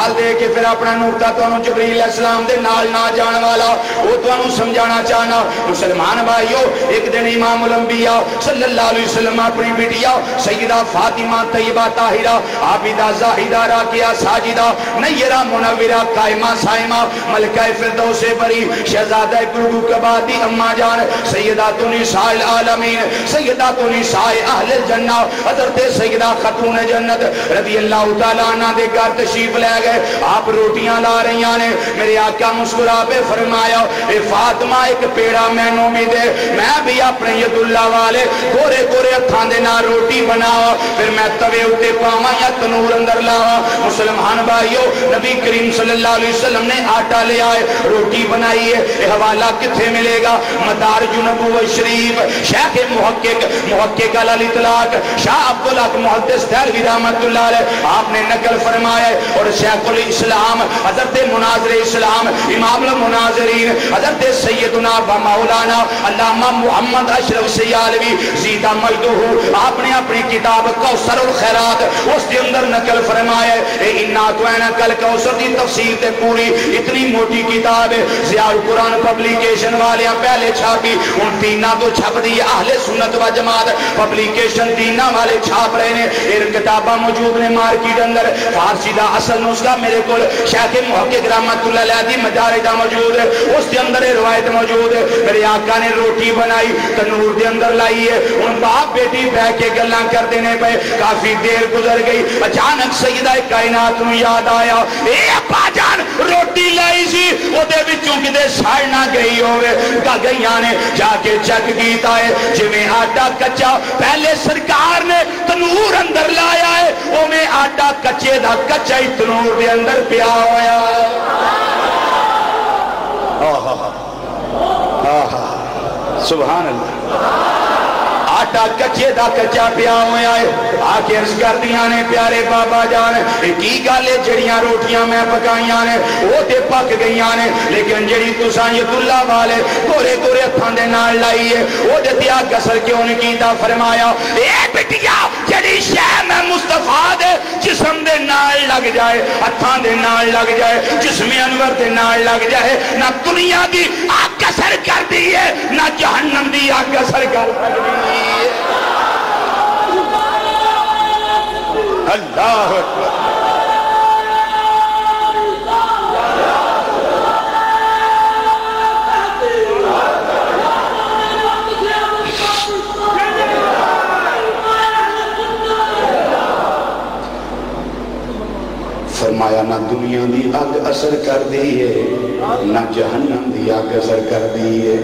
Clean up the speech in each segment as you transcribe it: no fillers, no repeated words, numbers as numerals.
دے کے پھر اپنا نقطہ تو جبریل علیہ السلام دے نال نہ جان والا وہ تو سمجھانا چاہنا مسلمان بھائیو ایک دن امام الانبیاء صلی اللہ علیہ وسلم اپنی بیٹیا سیدہ فاطمہ طیبہ طاہرہ عابدہ زاہدہ راکعہ ساجدہ نیرہ منورہ قائمہ سائمہ ملکہ فردوس بری شہزادہ گلگو کبادی اما جان سیدات نساء العالمین سیدات نساء اہل الجنہ حضرت سیدہ خاتون جنت رضی اللہ تعالیٰ عنہ دے گھر تشریف لے گئے آپ روٹیاں لا رہی ہیں میرے آقا مسکرا پہ فرمایا اے فاطمہ ایک پیڑا مینوں میں دے میں بھی اپنے ید اللہ والے گورے گورے ہتھاں دے نال روٹی بناوا پھر میں توے اتے پاواں یا تنور اندر لاواں مسلمان بھائیو نبی کریم صلی اللہ علیہ وسلم نے آٹا لے آئے روٹی بنائی ہے یہ حوالہ کتھے ملے گا مدارج النبوۃ شریف شیخ محقق علی اطلاق شاہ عبدالحق محدث دہلوی رحمۃ اللہ علیہ آپ نے نقل فرمایا اور شیخ الاسلام حضرت مناظر اسلام امام المناظرین حضرت سیدنا و مولانا علامہ محمد اشرف سیالوی زیدہ مجدہ آپ نے اپنی کتاب کوثر الخیرات اس کے اندر نقل فرمایا ہے انا توینا کل کوثر دی تفسیر تے پوری اتنی موٹی کتاب ہے ضیاء القرآن پبلیکیشن والے پہلے چھاپی ان تینہ تو چھپ دی اہل سنت و جماعت پبلیکیشن تینہ والے چھاپ رہے ہیں ان کتابہ موجود نے مارکیٹ اندر فارسی دا اصل نسخہ میرے کو شیخ محقق رحمت اللہ علیہ دی مدارجہ موجود ہے اس کے اندر روایت موجود ہے میرے آقا نے روٹی بنائی تنور دے اندر لائی ہے ان باپ بیٹی بہ کے گلاں کر دینے پہ کافی دیر گزر گئی اچانک سیدہ کائنات نو یاد آیا اے ابا جان روٹی لائی سی او دے وچوں کدے سڑ نہ گئی ہوئے کا گئیاں نے جا کے چیک کیتا ہے جویں آٹا کچا پہلے سرکار نے تنور اندر لایا ہے او میں آٹا کچے دا کچا ہی تنور دے اندر پیا ہویا سبحان اللہ آٹا کچے دا کچا پیا ہویا ہے آکے عرض کر دیاں نے پیارے بابا جان کی گالے جڑیاں روٹیاں میں پکائیاں نے وہ تے پک گئیاں نے لیکن جڑی تسان یہ اللہ والے گورے گورے ہتھاں دے نال لائی ہے وہ دے تیا کسر کیوں نے کیتا فرمایا اے بٹیا جڑی شے میں مصطفیٰ دے جسم دے نال لگ جائے ہتھاں دے نال لگ جائے جسم انور دے نال لگ جائے نہ دنیا دی آگ کسر کر دیئے نہ جہنم دی آگ کسر کر دیئے اللہ اکبر فرمایا نہ دنیا دی آگ اثر کر دیئے نہ جہنم دی آگ اثر کر دیئے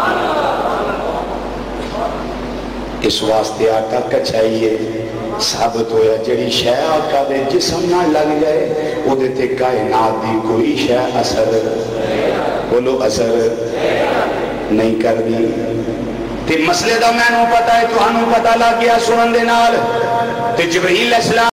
اس واسطے آٹا کچھائیے ثابت ہویا جڑی شے آقا دے جسم نہ لگ جائے او دیتے کائنات دی کوئی شے اثر بولو اثر نہیں کر دی تے مسئلے دا میں نو پتا ہے تو ہنو پتا لگ گیا سنن دے نال تے جبریل علیہ السلام